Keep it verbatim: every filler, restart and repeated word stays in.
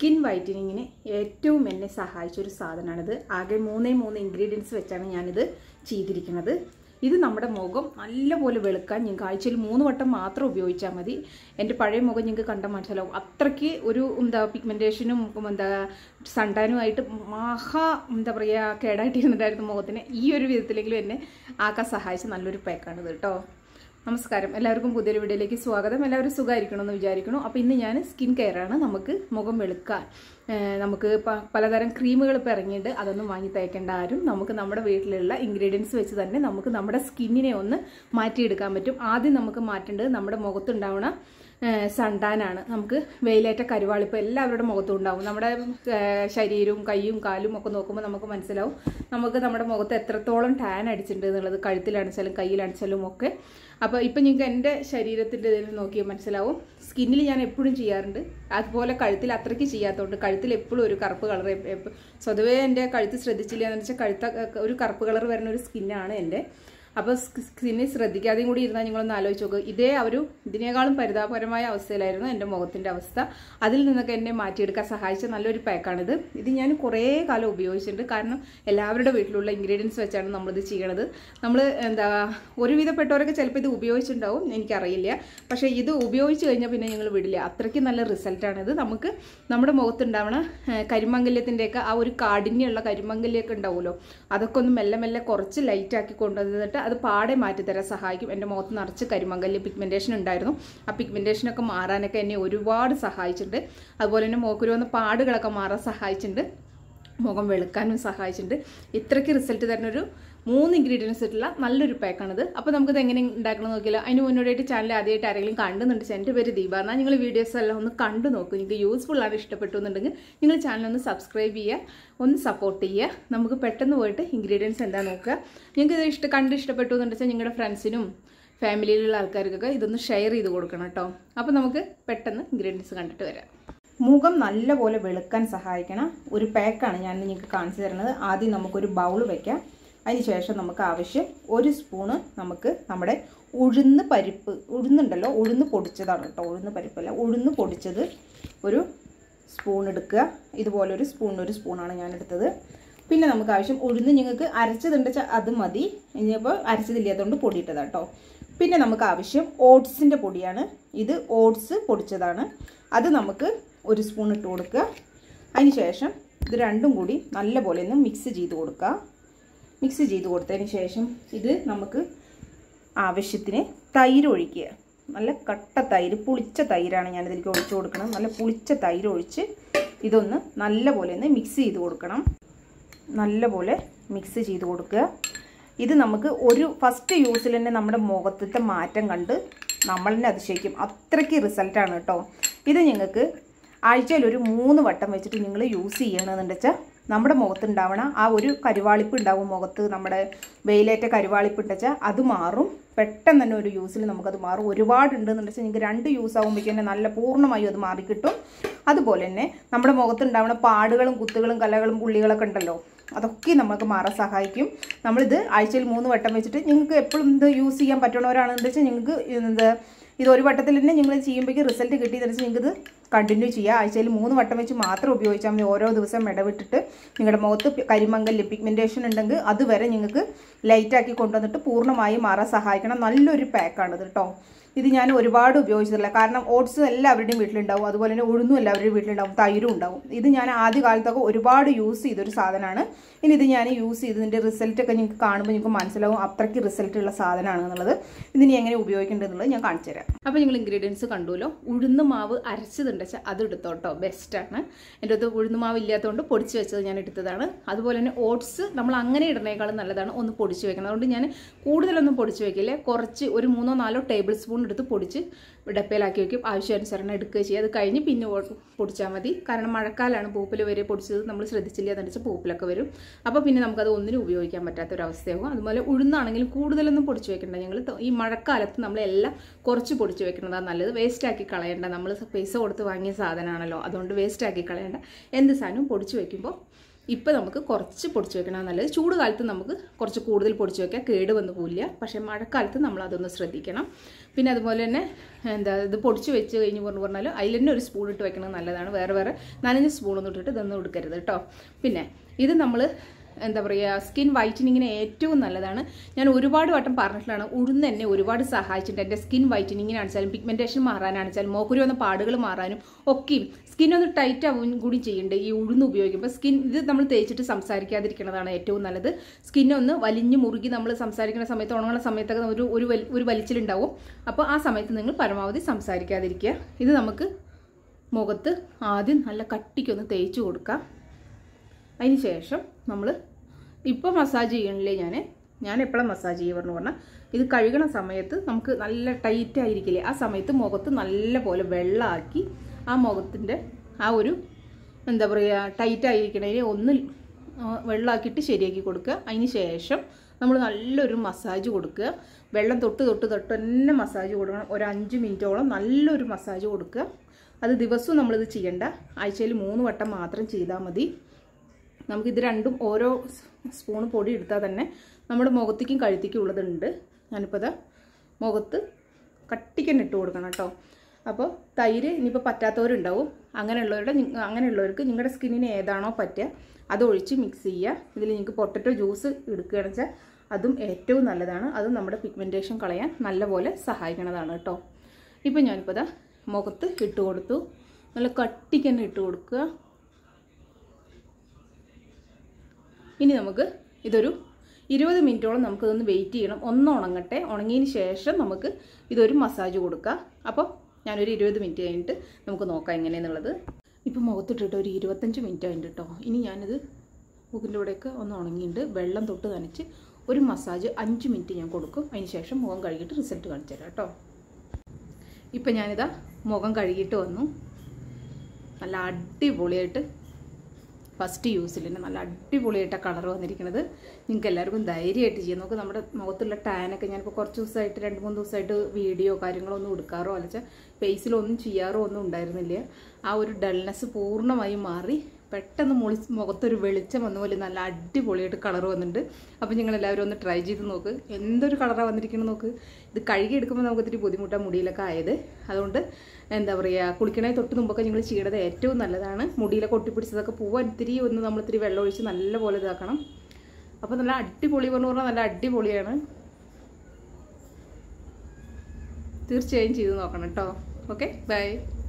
Skin വൈറ്റനിങ്ങിന് ഏറ്റവും എന്നെ സഹായിച്ച ഒരു സാധനമാണിത്. ആകെ മൂന്നേ മൂന്ന് ഇൻഗ്രീഡിയൻസ് വെച്ചാണ് ഞാനിത് ചെയ്തിരിക്കുന്നത്. ഇത് നമ്മുടെ മുഖം നല്ലപോലെ വെളുക്കാൻ നിങ്ങൾക്ക് ആഴ്ചയിൽ മൂന്ന് വട്ടം മാത്രം ഉപയോഗിച്ചാൽ മതി. എൻ്റെ പഴയ മുഖം നിങ്ങൾക്ക് കണ്ടാൽ മനസ്സിലാവും. അത്രയ്ക്ക് ഒരു എന്താ പിഗ്മെൻറ്റേഷനും എന്താ സൺടാനുമായിട്ട് മഹാ എന്താ പറയുക കേടായിട്ടിരുന്നിട്ടായിരുന്നു മുഖത്തിന്. ഈ ഒരു വിധത്തിലെങ്കിലും എന്നെ ആക്കാൻ സഹായിച്ച നല്ലൊരു പാക്കാണിത് കേട്ടോ. നമസ്കാരം, എല്ലാവർക്കും പുതിയൊരു വീഡിയോയിലേക്ക് സ്വാഗതം. എല്ലാവരും സുഖമായിരിക്കണമെന്ന് വിചാരിക്കണം. അപ്പോൾ ഇന്ന് ഞാൻ സ്കിൻ കെയറാണ്. നമുക്ക് മുഖം വെളുക്കാൻ നമുക്ക് പലതരം ക്രീമുകൾ ഇപ്പോൾ ഇറങ്ങിയിട്ട് അതൊന്നും വാങ്ങി തേക്കേണ്ട ആരും. നമുക്ക് നമ്മുടെ വീട്ടിലുള്ള ഇൻഗ്രീഡിയൻസ് വെച്ച് തന്നെ നമുക്ക് നമ്മുടെ സ്കിന്നിനെ ഒന്ന് മാറ്റിയെടുക്കാൻ പറ്റും. ആദ്യം നമുക്ക് മാറ്റേണ്ടത് നമ്മുടെ മുഖത്തുണ്ടാവുന്ന സൺടാനാണ്. നമുക്ക് വെയിലേറ്റ കരുവാളിപ്പ് എല്ലാവരുടെ മുഖത്തും ഉണ്ടാവും. നമ്മുടെ ശരീരവും കൈയും കാലും ഒക്കെ നോക്കുമ്പോൾ നമുക്ക് മനസ്സിലാവും നമുക്ക് നമ്മുടെ മുഖത്ത് എത്രത്തോളം ടാൻ അടിച്ചിട്ടുണ്ട് എന്നുള്ളത്. കഴുത്തിലടിച്ചാലും കയ്യിലടിച്ചാലും ഒക്കെ. അപ്പോൾ ഇപ്പം നിങ്ങൾക്ക് എൻ്റെ ശരീരത്തിൻ്റെ ഇതിൽ നോക്കിയാൽ മനസ്സിലാവും. സ്കിന്നിൽ ഞാൻ എപ്പോഴും ചെയ്യാറുണ്ട്, അതുപോലെ കഴുത്തിൽ അത്രയ്ക്ക് ചെയ്യാത്തതുകൊണ്ട് കഴുത്തിൽ എപ്പോഴും ഒരു കറുപ്പ് കളർ. സ്വതവേ എൻ്റെ കഴുത്ത് ശ്രദ്ധിച്ചില്ല എന്ന് വെച്ചാൽ കഴുത്ത ഒരു കറുപ്പ് കളർ വരുന്ന ഒരു സ്കിന്നാണ് എൻ്റെ. അപ്പോൾ സ്കിന്നിൽ ശ്രദ്ധിക്കാതെയും കൂടി ഇരുന്നാൽ നിങ്ങളൊന്ന് ആലോചിച്ച് നോക്കുക. ഇതേ ഒരു ഇതിനേക്കാളും പരിതാപകരമായ അവസ്ഥയിലായിരുന്നു എൻ്റെ മുഖത്തിൻ്റെ അവസ്ഥ. അതിൽ നിന്നൊക്കെ എന്നെ മാറ്റിയെടുക്കാൻ സഹായിച്ച നല്ലൊരു പാക്കാണിത്. ഇത് ഞാൻ കുറേ കാലം ഉപയോഗിച്ചിട്ടുണ്ട്. കാരണം എല്ലാവരുടെ വീട്ടിലുള്ള ഇൻഗ്രീഡിയൻസ് വെച്ചാണ് നമ്മളിത് ചെയ്യണത്. നമ്മൾ എന്താ ഒരുവിധപ്പെട്ടവരൊക്കെ ചിലപ്പോൾ ഇത് ഉപയോഗിച്ചിട്ടുണ്ടാവും, എനിക്കറിയില്ല. പക്ഷേ ഇത് ഉപയോഗിച്ച് കഴിഞ്ഞാൽ പിന്നെ ഞങ്ങൾ വിടില്ല. അത്രയ്ക്ക് നല്ല റിസൾട്ടാണിത്. നമുക്ക് നമ്മുടെ മുഖത്തുണ്ടാവണ കരിമംഗല്യത്തിൻ്റെയൊക്കെ ആ ഒരു കാഠിന്യമുള്ള കരിമംഗല്യമൊക്കെ ഉണ്ടാവുമല്ലോ, അതൊക്കെ ഒന്ന് മെല്ലെ മെല്ലെ കുറച്ച് ലൈറ്റാക്കി കൊണ്ടുവന്നിട്ട് അത് പാടെ മാറ്റിത്തരാൻ സഹായിക്കും. എൻ്റെ മുഖത്ത് നിറച്ച് കരിമംഗല്യ പിഗ്മെൻറ്റേഷൻ ഉണ്ടായിരുന്നു. ആ പിഗ്മെൻറ്റേഷനൊക്കെ മാറാനൊക്കെ എന്നെ ഒരുപാട് സഹായിച്ചിട്ടുണ്ട്. അതുപോലെ തന്നെ മുഖക്കുരു വന്ന പാടുകളൊക്കെ മാറാൻ സഹായിച്ചിട്ടുണ്ട്. മുഖം വെളുക്കാനും സഹായിച്ചിട്ടുണ്ട്. ഇത്രയ്ക്ക് റിസൾട്ട് തരുന്നൊരു മൂന്ന് ഇൻഗ്രീഡിയൻസ് ഇട്ടുള്ള നല്ലൊരു പാക്കാണിത്. അപ്പോൾ നമുക്കിത് എങ്ങനെ ഉണ്ടാക്കണം നോക്കിയാലോ. അതിന് മുന്നോടിയായിട്ട് ചാനൽ ആദ്യമായിട്ട് ആരെങ്കിലും കാണുന്നുണ്ട്, എൻ്റെ പേര് ദീപ. എന്നാൽ നിങ്ങൾ വീഡിയോസ് എല്ലാം ഒന്ന് കണ്ടു നോക്കും. നിങ്ങൾക്ക് യൂസ്ഫുൾ ആണ്, ഇഷ്ടപ്പെട്ടു എന്നുണ്ടെങ്കിൽ നിങ്ങൾ ചാനലൊന്ന് സബ്സ്ക്രൈബ് ചെയ്യുക, ഒന്ന് സപ്പോർട്ട് ചെയ്യുക. നമുക്ക് പെട്ടെന്ന് പോയിട്ട് ഇൻഗ്രീഡിയൻസ് എന്താ നോക്കുക. നിങ്ങൾക്ക് ഇത് ഇഷ്ടം കണ്ട് ഇഷ്ടപ്പെട്ടു എന്ന് വെച്ചാൽ നിങ്ങളുടെ ഫ്രണ്ട്സിനും ഫാമിലിയിലുള്ള ആൾക്കാർക്കൊക്കെ ഇതൊന്ന് ഷെയർ ചെയ്ത് കൊടുക്കണം കേട്ടോ. അപ്പോൾ നമുക്ക് പെട്ടെന്ന് ഇൻഗ്രീഡിയൻസ് കണ്ടിട്ട് വരാം. മുഖം നല്ലപോലെ വെളുക്കാൻ സഹായിക്കണം ഒരു പാക്കാണ് ഞാൻ നിങ്ങൾക്ക് കാണിച്ചു തരുന്നത്. ആദ്യം നമുക്കൊരു ബൗൾ വയ്ക്കാം. അതിനുശേഷം നമുക്ക് ആവശ്യം ഒരു സ്പൂണ് നമുക്ക് നമ്മുടെ ഉഴുന്ന് പരിപ്പ്, ഉഴുന്നുണ്ടല്ലോ, ഉഴുന്ന് പൊടിച്ചതാണ് കേട്ടോ, ഉഴുന്ന് പരിപ്പല്ല, ഉഴുന്ന് പൊടിച്ചത് ഒരു സ്പൂൺ എടുക്കുക. ഇതുപോലൊരു സ്പൂൺ ഒരു സ്പൂണാണ് ഞാൻ എടുത്തത്. പിന്നെ നമുക്ക് ആവശ്യം ഉഴുന്ന് നിങ്ങൾക്ക് അരച്ചതുണ്ട് വെച്ചാൽ അത് മതി. ഇനിയിപ്പോൾ അരച്ചതില്ലാത്തതുകൊണ്ട് പൊടിയിട്ടതാണ് കേട്ടോ. പിന്നെ നമുക്ക് ആവശ്യം ഓട്സിൻ്റെ പൊടിയാണ്. ഇത് ഓട്സ് പൊടിച്ചതാണ്. അത് നമുക്ക് ഒരു സ്പൂൺ ഇട്ട് കൊടുക്കുക. അതിനുശേഷം ഇത് രണ്ടും കൂടി നല്ലപോലെ ഒന്ന് മിക്സ് ചെയ്ത് കൊടുക്കുക. മിക്സ് ചെയ്ത് കൊടുത്തതിന് ശേഷം ഇത് നമുക്ക് ആവശ്യത്തിന് തൈര് ഒഴിക്കുക. നല്ല കട്ട തൈര്, പുളിച്ച തൈരാണ് ഞാനിതിലേക്ക് ഒഴിച്ച് കൊടുക്കണം. നല്ല പുളിച്ച തൈര് ഒഴിച്ച് ഇതൊന്ന് നല്ലപോലെ ഒന്ന് മിക്സ് ചെയ്ത് കൊടുക്കണം. നല്ലപോലെ മിക്സ് ചെയ്ത് കൊടുക്കുക. ഇത് നമുക്ക് ഒരു ഫസ്റ്റ് യൂസിൽ തന്നെ നമ്മുടെ മുഖത്തെ മാറ്റം കണ്ട് നമ്മൾ തന്നെ അതിശയിക്കും. അത്രയ്ക്ക് റിസൾട്ടാണ് കേട്ടോ. ഇത് നിങ്ങൾക്ക് ആഴ്ചയിൽ ഒരു മൂന്ന് വട്ടം വെച്ചിട്ട് നിങ്ങൾ യൂസ് ചെയ്യണമെന്ന് വെച്ചാൽ നമ്മുടെ മുഖത്തുണ്ടാവണ ആ ഒരു കരുവാളിപ്പ് ഉണ്ടാവും മുഖത്ത്, നമ്മുടെ വെയിലേറ്റ കരുവാളിപ്പ് ഉണ്ടെച്ചാൽ അത് മാറും. പെട്ടെന്ന് തന്നെ ഒരു യൂസിൽ നമുക്കത് മാറും. ഒരുപാടുണ്ടെന്ന് വെച്ചാൽ നിങ്ങൾക്ക് രണ്ട് യൂസ് ആകുമ്പോഴേക്കും തന്നെ നല്ല പൂർണ്ണമായും അത് മാറിക്കിട്ടും. അതുപോലെ തന്നെ നമ്മുടെ മുഖത്തുണ്ടാവുന്ന പാടുകളും കുത്തുകളും കലകളും പുള്ളികളൊക്കെ ഉണ്ടല്ലോ, അതൊക്കെ നമുക്ക് മാറാൻ സഹായിക്കും. നമ്മളിത് ആഴ്ചയിൽ മൂന്ന് വട്ടം വെച്ചിട്ട് നിങ്ങൾക്ക് എപ്പോഴും ഇത് യൂസ് ചെയ്യാൻ പറ്റണവരാണെന്ന് വെച്ചാൽ നിങ്ങൾക്ക് ഇത് ഇത് ഒരു വട്ടത്തിൽ തന്നെ നിങ്ങൾ ചെയ്യുമ്പോഴേക്കും റിസൾട്ട് കിട്ടിയെന്ന് വെച്ചാൽ നിങ്ങൾക്ക് ഇത് കണ്ടിന്യൂ ചെയ്യുക. ആഴ്ചയിൽ മൂന്ന് വട്ടം വെച്ച് മാത്രം ഉപയോഗിച്ചാൽ മതി. ഓരോ ദിവസം ഇടവിട്ടിട്ട് നിങ്ങളുടെ മുഖത്ത് കരിമംഗല്യം പിഗ്മെൻറ്റേഷൻ ഉണ്ടെങ്കിൽ അതുവരെ നിങ്ങൾക്ക് ലൈറ്റാക്കി കൊണ്ടുവന്നിട്ട് പൂർണ്ണമായി മാറാൻ സഹായിക്കണം. നല്ലൊരു പാക്കാണിത് കേട്ടോ. ഇത് ഞാൻ ഒരുപാട് ഉപയോഗിച്ചിട്ടില്ല. കാരണം ഓട്സ് എല്ലാവരുടെയും വീട്ടിലുണ്ടാവും, അതുപോലെ തന്നെ ഉഴുന്നും എല്ലാവരുടെയും വീട്ടിലുണ്ടാവും, തൈരും ഉണ്ടാവും. ഇത് ഞാൻ ആദ്യ കാലത്തൊക്കെ ഒരുപാട് യൂസ് ചെയ്തൊരു സാധനമാണ്. ഇനി ഇത് ഞാൻ യൂസ് ചെയ്തതിൻ്റെ റിസൾട്ടൊക്കെ നിങ്ങൾക്ക് കാണുമ്പോൾ നിങ്ങൾക്ക് മനസ്സിലാവും അത്രയ്ക്ക് റിസൾട്ടുള്ള സാധനമാണ് എന്നുള്ളത്. ഇതിനി എങ്ങനെ ഉപയോഗിക്കേണ്ടതെന്നുള്ളത് ഞാൻ കാണിച്ചു തരാം. അപ്പോൾ നിങ്ങൾ ഇൻഗ്രീഡിയൻസ് കണ്ടുല്ലോ. ഉഴുന്ന് മാവ് അരച്ചതുണ്ട് വെച്ചാൽ അത് എടുത്തോട്ടോ, ബെസ്റ്റാണ്. എൻ്റെ അടുത്ത് ഉഴുന്ന് മാവ് ഇല്ലാത്തതുകൊണ്ട് പൊടിച്ച് വെച്ചത് ഞാൻ എടുത്തതാണ്. അതുപോലെ തന്നെ ഓട്സ് നമ്മൾ അങ്ങനെ ഇടുന്നേക്കാളും നല്ലതാണ് ഒന്ന് പൊടിച്ച് വെക്കണം. അതുകൊണ്ട് ഞാൻ കൂടുതലൊന്നും പൊടിച്ച് വെക്കില്ലേ, കുറച്ച് ഒരു മൂന്നോ നാലോ ടേബിൾ സ്പൂൺ എടുത്ത് പൊടിച്ച് ഡപ്പയിലാക്കി വയ്ക്കും. ആവശ്യാനുസരണം എടുക്കുക ചെയ്യുക. അത് കഴിഞ്ഞ് പിന്നെ പൊടിച്ചാൽ മതി. കാരണം മഴക്കാലമാണ്, പൂപ്പിൽ വരെ പൊടിച്ചത് നമ്മൾ ശ്രദ്ധിച്ചില്ല എന്ന് വെച്ചാൽ പൂപ്പിലൊക്കെ വരും. അപ്പോൾ പിന്നെ നമുക്കത് ഒന്നിനും ഉപയോഗിക്കാൻ പറ്റാത്തൊരവസ്ഥയാകും. അതുപോലെ ഉഴുന്നാണെങ്കിലും കൂടുതലൊന്നും പൊടിച്ച് വെക്കേണ്ട. ഞങ്ങൾ ഈ മഴക്കാലത്ത് നമ്മളെല്ലാം കുറച്ച് പൊടിച്ച് വെക്കുന്നതാണ് നല്ലത്. വേസ്റ്റാക്കി കളയേണ്ട. നമ്മൾ പൈസ കൊടുത്ത് വാങ്ങിയ സാധനമാണല്ലോ, അതുകൊണ്ട് വേസ്റ്റാക്കി കളയേണ്ട. എന്ത് സാധനവും പൊടിച്ച് വയ്ക്കുമ്പോൾ ഇപ്പോൾ നമുക്ക് കുറച്ച് പൊടിച്ച് വെക്കണം നല്ലത്. ചൂട് കാലത്ത് നമുക്ക് കുറച്ച് കൂടുതൽ പൊടിച്ച് വെക്കാം, കേട് വന്ന് പോവില്ല. പക്ഷേ മഴക്കാലത്ത് നമ്മൾ അതൊന്ന് ശ്രദ്ധിക്കണം. പിന്നെ അതുപോലെ തന്നെ എന്താ ഇത് പൊടിച്ച് വെച്ച് കഴിഞ്ഞ് പറഞ്ഞു പറഞ്ഞാൽ അതിൽ തന്നെ ഒരു സ്പൂൺ ഇട്ട് വെക്കണം നല്ലതാണ്. വേറെ വേറെ നനഞ്ഞ സ്പൂണൊന്നും ഇട്ടിട്ട് ഇതൊന്നും എടുക്കരുത് കേട്ടോ. പിന്നെ ഇത് നമ്മൾ എന്താ പറയുക സ്കിൻ വൈറ്റനിങ്ങിന് ഏറ്റവും നല്ലതാണ്. ഞാൻ ഒരുപാട് വട്ടം പറഞ്ഞിട്ടുള്ളതാണ്. ഉഴുന്ന് എന്നെ ഒരുപാട് സഹായിച്ചിട്ടുണ്ട് എൻ്റെ സ്കിൻ വൈറ്റനിങ്ങിനാണെച്ചാലും പിഗ്മെൻറ്റേഷൻ മാറാനാണെച്ചാലും മോക്കുരു വന്ന പാടുകൾ മാറാനും ഒക്കെയും സ്കിന്നൊന്ന് ടൈറ്റ് ആവുകയും കൂടി ചെയ്യുന്നുണ്ട് ഈ ഉഴുന്ന് ഉപയോഗിക്കുമ്പോൾ. സ്കിൻ ഇത് നമ്മൾ തേച്ചിട്ട് സംസാരിക്കാതിരിക്കുന്നതാണ് ഏറ്റവും നല്ലത്. സ്കിന്നൊന്ന് വലിഞ്ഞ് മുറുകി നമ്മൾ സംസാരിക്കുന്ന സമയത്ത് ഉണങ്ങുന്ന സമയത്തൊക്കെ ഒരു ഒരു ഒരു വലിച്ചിലുണ്ടാവും. അപ്പോൾ ആ സമയത്ത് നിങ്ങൾ പരമാവധി സംസാരിക്കാതിരിക്കുക. ഇത് നമുക്ക് മുഖത്ത് ആദ്യം നല്ല കട്ടിക്കൊന്ന് തേച്ച് കൊടുക്കാം. അതിന് ശേഷം നമ്മൾ ഇപ്പോൾ മസാജ് ചെയ്യണില്ലേ ഞാൻ ഞാൻ എപ്പോഴും മസാജ് ചെയ്യുക പറഞ്ഞു പറഞ്ഞാൽ ഇത് കഴുകണ സമയത്ത് നമുക്ക് നല്ല ടൈറ്റ് ആയിരിക്കില്ലേ, ആ സമയത്ത് മുഖത്ത് നല്ല പോലെ വെള്ളമാക്കി ആ മുഖത്തിൻ്റെ ആ ഒരു എന്താ പറയുക ടൈറ്റ് ആയിരിക്കണതിനെ ഒന്ന് വെള്ളമാക്കിയിട്ട് ശരിയാക്കി കൊടുക്കുക. അതിന് ശേഷം നമ്മൾ നല്ലൊരു മസാജ് കൊടുക്കുക. വെള്ളം തൊട്ട് തൊട്ട് തൊട്ട് തന്നെ മസാജ് കൊടുക്കണം. ഒരു അഞ്ച് മിനിറ്റോളം നല്ലൊരു മസാജ് കൊടുക്കുക. അത് ദിവസവും നമ്മളിത് ചെയ്യണ്ട, ആഴ്ചയിൽ മൂന്ന് വട്ടം മാത്രം ചെയ്താൽ മതി. നമുക്കിത് രണ്ടും ഓരോ സ്പൂൺ പൊടി എടുത്താൽ തന്നെ നമ്മുടെ മുഖത്തേക്കും കഴുത്തേക്കും ഉള്ളതുണ്ട്. ഞാനിപ്പോൾ അത് മുഖത്ത് കട്ടിക്ക് തന്നെ ഇട്ട് കൊടുക്കണം കേട്ടോ. അപ്പോൾ തൈര് ഇനിയിപ്പോൾ പറ്റാത്തവരുണ്ടാവും. അങ്ങനെയുള്ളവരുടെ അങ്ങനെയുള്ളവർക്ക് നിങ്ങളുടെ സ്കിന്നിന് ഏതാണോ പറ്റുക അതൊഴിച്ച് മിക്സ് ചെയ്യുക. ഇതിൽ നിങ്ങൾക്ക് പൊട്ടറ്റോ ജ്യൂസ് എടുക്കുകയാണെന്ന് വെച്ചാൽ അതും ഏറ്റവും നല്ലതാണ്. അതും നമ്മുടെ പിഗ്മെൻറ്റേഷൻ കളയാൻ നല്ലപോലെ സഹായിക്കുന്നതാണ് കേട്ടോ. ഇപ്പോൾ ഞാനിപ്പോൾ അത് മുഖത്ത് ഇട്ട് കൊടുത്തു. നല്ല കട്ടിക്ക് തന്നെ ഇട്ട് കൊടുക്കുക. ഇനി നമുക്ക് ഇതൊരു ഇരുപത് മിനിറ്റോളം നമുക്കിതൊന്ന് വെയിറ്റ് ചെയ്യണം. ഒന്ന് ഉണങ്ങട്ടെ. ഉണങ്ങിയതിന് ശേഷം നമുക്ക് ഇതൊരു മസാജ് കൊടുക്കാം. അപ്പോൾ ഞാനൊരു ഇരുപത് മിനിറ്റ് കഴിഞ്ഞിട്ട് നമുക്ക് നോക്കാം എങ്ങനെയാണെന്നുള്ളത്. ഇപ്പോൾ മുഖത്തിട്ടിട്ട് ഒരു ഇരുപത്തഞ്ച് മിനിറ്റ് ആയിട്ട് കേട്ടോ. ഇനി ഞാനിത് മുഖത്തിൻ്റെ ഇവിടെയൊക്കെ ഒന്ന് ഉണങ്ങിയിട്ട് വെള്ളം തൊട്ട് നനച്ച് ഒരു മസാജ് അഞ്ച് മിനിറ്റ് ഞാൻ കൊടുക്കും. അതിന് ശേഷം മുഖം കഴുകിയിട്ട് റിസൾട്ട് കാണിച്ചു തരാം കേട്ടോ. ഇപ്പം ഞാനിതാ മുഖം കഴുകിയിട്ട് വന്നു. നല്ല അടിപൊളിയായിട്ട് ഫസ്റ്റ് യൂസിൽ തന്നെ നല്ല അടിപൊളിയായിട്ടാണ് കളർ വന്നിരിക്കുന്നത്. നിങ്ങൾക്ക് എല്ലാവർക്കും ധൈര്യമായിട്ട് ചെയ്യാം. നമുക്ക് നമ്മുടെ മുഖത്തുള്ള ടാനൊക്കെ ഞാനിപ്പോൾ കുറച്ച് ദിവസമായിട്ട് രണ്ട് മൂന്ന് ദിവസമായിട്ട് വീഡിയോ കാര്യങ്ങളൊന്നും എടുക്കാറോ അല്ലെച്ചാൽ ഫേസിലൊന്നും ചെയ്യാറോ ഒന്നും ഉണ്ടായിരുന്നില്ല. ആ ഒരു ഡൾനെസ് പൂർണ്ണമായും മാറി പെട്ടെന്ന് മുളി മുഖത്തൊരു വെളിച്ചം വന്ന പോലെ നല്ല അടിപൊളിയായിട്ട് കളർ വന്നിട്ടുണ്ട്. അപ്പോൾ നിങ്ങളെല്ലാവരും ഒന്ന് ട്രൈ ചെയ്ത് നോക്ക്. എന്തൊരു കളറാണ് വന്നിരിക്കുന്നത് നോക്ക്. ഇത് കഴുകിയെടുക്കുമ്പോൾ നമുക്ക് ഇത്തിരി ബുദ്ധിമുട്ടാണ് മുടിയിലൊക്കെ ആയത്. അതുകൊണ്ട് എന്താ പറയുക കുളിക്കണേ തൊട്ട് മുമ്പൊക്കെ നിങ്ങൾ ചെയ്യണത് ഏറ്റവും നല്ലതാണ്. മുടിയിലൊക്കെ ഒട്ടിപ്പിടിച്ചതൊക്കെ പോവാൻ ഇത്തിരി ഒന്ന് നമ്മൾ ഇത്തിരി വെള്ളം ഒഴിച്ച് നല്ല പോലെ ഇതാക്കണം. അപ്പോൾ നല്ല അടിപൊളി പറഞ്ഞു പറഞ്ഞാൽ നല്ല അടിപൊളിയാണ്. തീർച്ചയായും ചെയ്ത് നോക്കണം കേട്ടോ. Okay by.